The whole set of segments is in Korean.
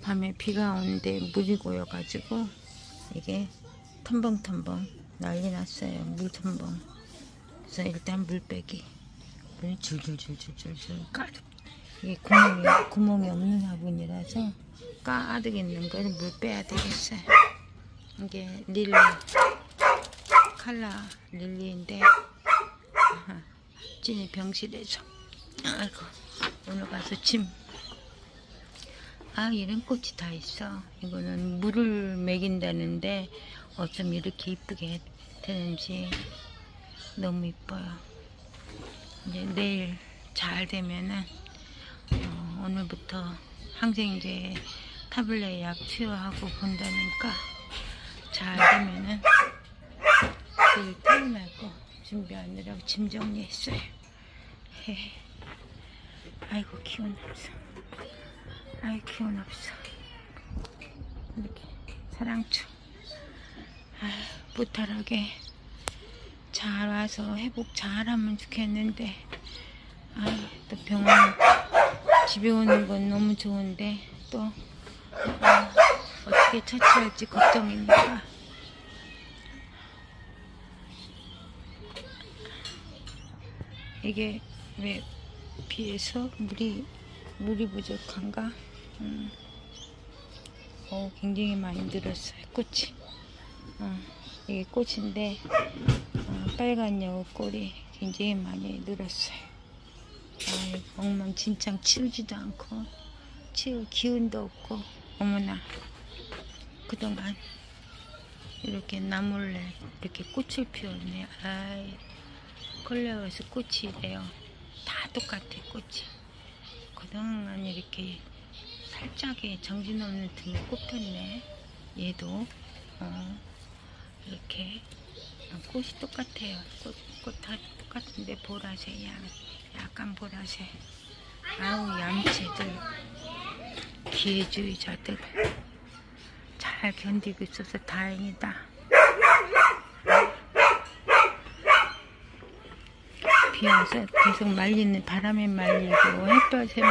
밤에 비가 오는데 물이 고여가지고 이게 텀벙텀벙 난리 났어요. 물 텀벙. 그래서 일단 물 빼기. 물이 줄줄줄줄줄 가득. 이게 구멍이 없는 화분이라서 가득 있는 걸 물 빼야 되겠어요. 이게 릴리, 칼라 릴리인데 찐이 병실에서 아이고 오늘 가서 이런 꽃이 다 있어. 이거는 물을 먹인다는데 어쩜 이렇게 이쁘게 되는지 너무 이뻐요. 이제 내일 잘 되면은 오늘부터 항생제 타블렛 약 투여하고 본다니까 잘 되면은 내일 퇴근하고 준비하느라고 짐 정리했어요. 아이고 기운 없어. 아이 기운 없어. 이렇게 사랑추 무탈하게 잘 와서 회복 잘하면 좋겠는데 또 병원 집에 오는 건 너무 좋은데 또 어떻게 처치할지 걱정이니까 이게 왜 비에서 물이 부족한가? 굉장히 많이 늘었어요. 꽃이. 이게 꽃인데 빨간 여우꼴이 굉장히 많이 늘었어요. 엉망진창 치우지도 않고 치울 기운도 없고 어머나 그동안 이렇게 나몰래 이렇게 꽃을 피웠네. 콜레오스 꽃이 이래요. 다 똑같아 꽃이. 그동안 이렇게 살짝의 정신없는 틈에 꽃 폈네. 얘도 이렇게 꽃이 똑같아요. 꽃 다 똑같은데 보라색 약간 보라색. 얌체들 기회주의자들 잘 견디고 있어서 다행이다. 비 와서 계속 말리는 바람에 말리고 햇볕에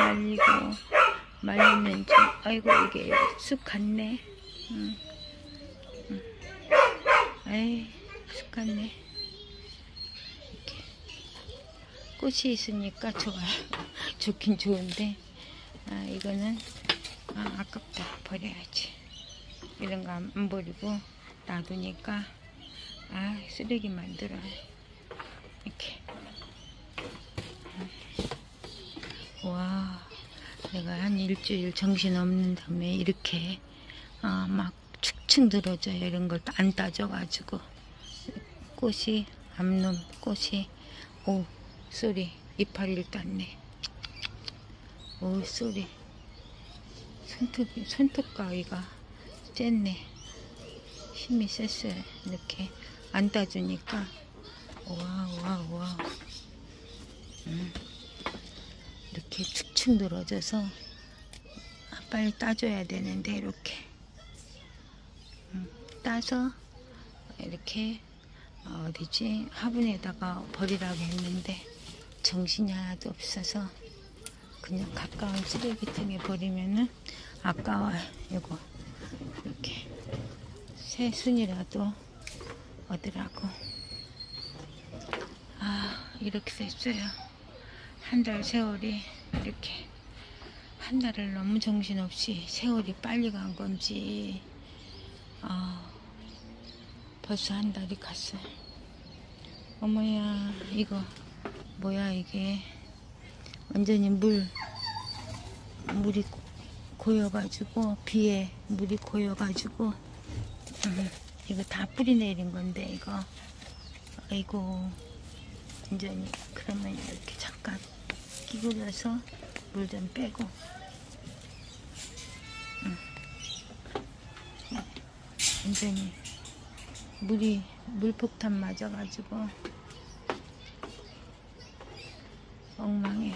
말리는지 아이고 이게 쑥 같네. 쑥 같네. 이렇게 꽃이 있으니까 좋아요. 좋긴 좋은데 이거는 아깝다. 버려야지. 이런 거 안 버리고 놔두니까 쓰레기 만들어요. 이렇게. 와, 내가 한 일주일 정신없는 다음에 이렇게 막 축축 늘어져요. 이런 걸 안 따져가지고 꽃이 암놈 꽃이 쏘리 이파리를 땄네. 쏘리 손톱가위가 쨌네. 힘이 셌어요. 이렇게 안 따주니까 와 이렇게 축축 늘어져서 빨리 따줘야 되는데 이렇게 따서 이렇게 어디지 화분에다가 버리라고 했는데 정신이 하나도 없어서 그냥 가까운 쓰레기통에 버리면은 아까워요. 이거 이렇게 새순이라도 얻으라고. 이렇게 됐어요. 한 달 세월이 이렇게 한 달을 너무 정신없이 세월이 빨리 간 건지 벌써 한 달이 갔어요. 어머야 이거 뭐야 이게 완전히 물이 고여가지고 비에 물이 고여가지고 이거 다 뿌리 내린 건데 이거 아이고 완전히 그러면 이렇게 잠깐 기울여서 물 좀 빼고 완전히 물폭탄 맞아가지고 엉망해요.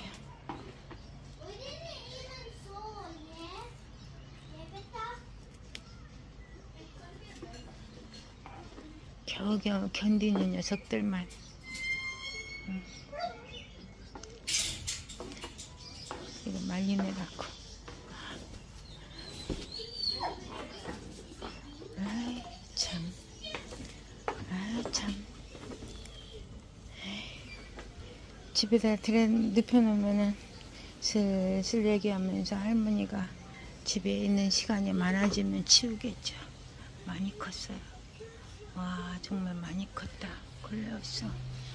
겨우겨우 견디는 녀석들만. 이거 말리느라고. 집에다 눕혀놓으면은 슬슬 얘기하면서 할머니가 집에 있는 시간이 많아지면 치우겠죠. 많이 컸어요. 와, 정말 많이 컸다. 걸렸어.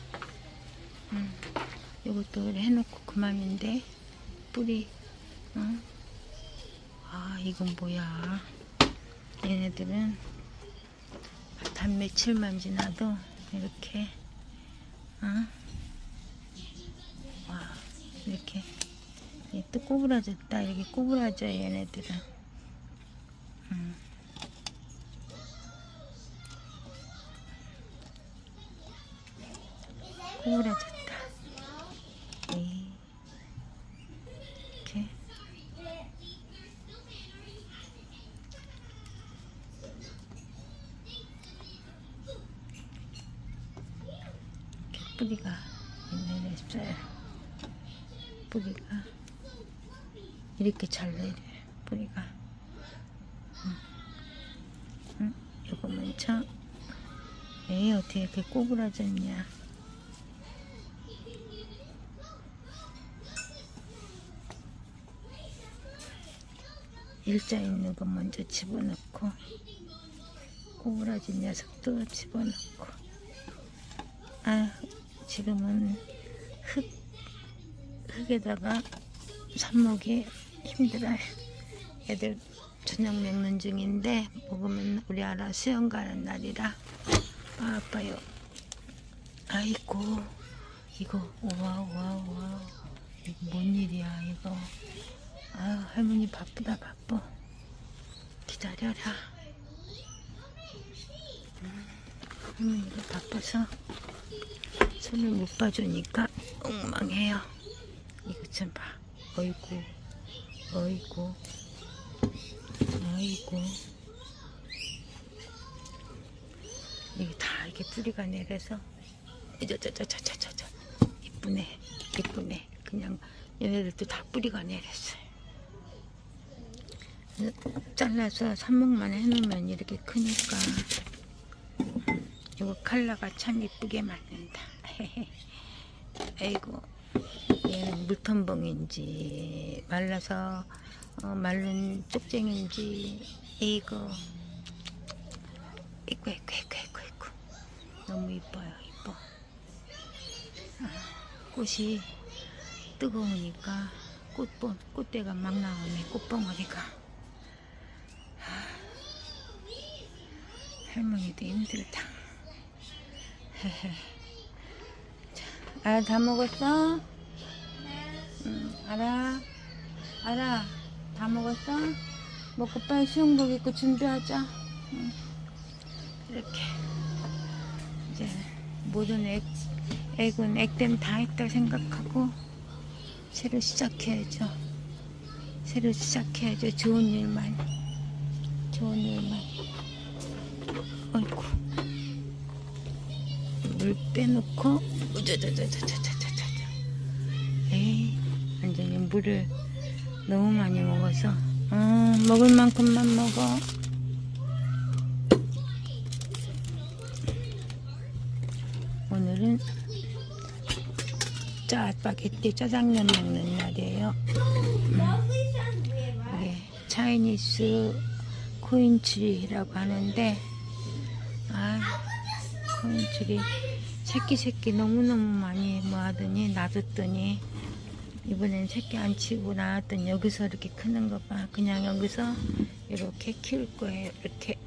이것도 해놓고 그만인데 뿌리. 아, 이건 뭐야. 얘네들은 단 며칠만 지나도 이렇게 와, 이렇게 또 꼬부라졌다. 이렇게 꼬부라져요, 얘네들은. 꼬부라졌다. 이렇게. 뿌리가 내렸어요. 뿌리가 이렇게 잘 내려요. 뿌리가. 이거 먼저. 에이, 어떻게 이렇게 꼬부라졌냐. 일자 있는 거 먼저 집어넣고, 꼬부라진 녀석도 집어넣고. 아, 지금은 흙에다가 삽목이 힘들어요. 애들 저녁 먹는 중인데 먹으면 우리 아라 수영 가는 날이라 아파요. 아이고, 이거 와 이거 뭔 일이야 이거. 아유, 할머니 바쁘다 바빠. 기다려라. 할머니가 바빠서 손을 못 봐주니까 엉망해요. 이거 좀 봐. 어이구, 어이구, 어이구. 이게 다 이렇게 뿌리가 내려서 저저저저저저 이쁘네, 이쁘네. 그냥 얘네들도 다 뿌리가 내렸어요. 잘라서 삽목만 해놓으면 이렇게 크니까. 이거 컬러가 참 이쁘게 맞는다. 아이고, 얘는 물텀벙인지 말라서 마른 쪽쟁인지. 이거 너무 이뻐요. 이뻐. 꽃이 뜨거우니까 꽃대가 막 나오네. 꽃봉오리가. 할머니도 힘들다. 아, 다 먹었어? 알아. 다 먹었어? 먹고 빨리 수영복 입고 준비하자. 이렇게 이제 모든 액은 액땜 다 했다 생각하고 새로 시작해야죠. 좋은 일만. 어이구, 물 빼놓고. 에이, 완전히 물을 너무 많이 먹어서. 먹을 만큼만 먹어. 오늘은 짜파게티 짜장면 먹는 날이에요. 이게 차이니스 코인츄리라고 하는데, 코인츄리 새끼 너무너무 많이 모아더니 놔뒀더니 이번엔 새끼 안 치고 나왔더니 여기서 이렇게 크는 거 봐. 그냥 여기서 이렇게 키울 거예요. 이렇게.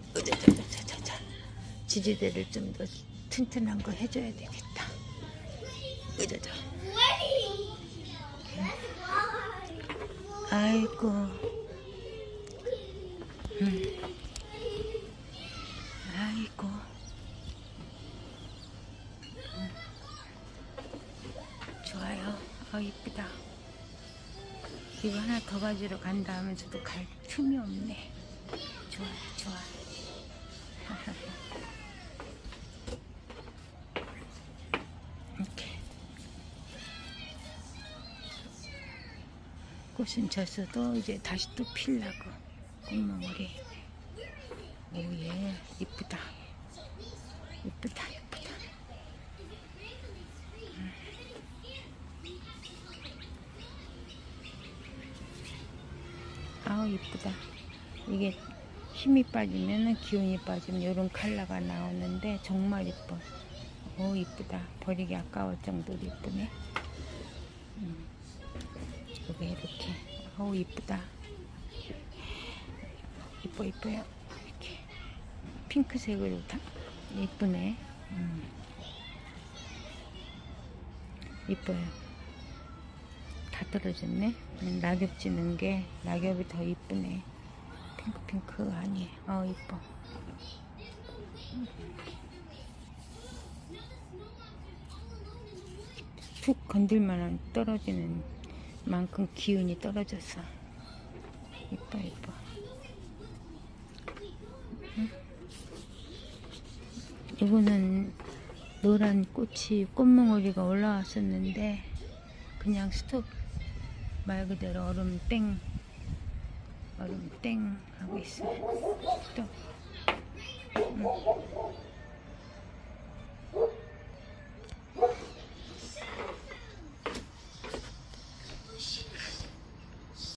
지지대를 좀 더 튼튼한 거 해줘야 되겠다. 아이고. 아이고. 좋아요. 이쁘다. 이거 하나 더 가지러 간다 하면서도 갈 틈이 없네. 좋아. 이렇게. 꽃은 졌어도 이제 다시 또 피려고. 꽃망울이. 오예, 이쁘다. 이쁘다. 이게 힘이 빠지면은 기운이 빠지면 이런 컬러가 나오는데 정말 이뻐. 이쁘다. 버리기 아까울 정도로 이쁘네. 이게 이렇게. 이쁘다. 이뻐요. 이렇게 핑크색으로 다 이쁘네. 이뻐요. 다 떨어졌네. 낙엽 지는 게 낙엽이 더 이쁘네. 핑크 아니에요. 이뻐. 툭 건들만한 떨어지는 만큼 기운이 떨어졌어. 이뻐. 이거는 노란 꽃이 꽃몽오리가 올라왔었는데 그냥 스톱, 말 그대로 얼음 땡 하고 있어요. 스톱.